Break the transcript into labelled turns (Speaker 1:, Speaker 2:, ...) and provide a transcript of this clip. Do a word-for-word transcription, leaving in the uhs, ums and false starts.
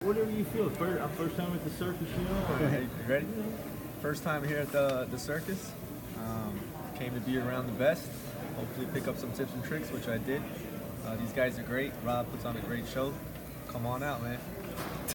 Speaker 1: Whatever you feel. First, uh, first time at the circus, you know? Or,
Speaker 2: Hey, you ready? First time here at the, the circus. Um, came to be around the best. Hopefully pick up some tips and tricks, which I did. Uh, these guys are great. Rob puts on a great show. Come on out, man.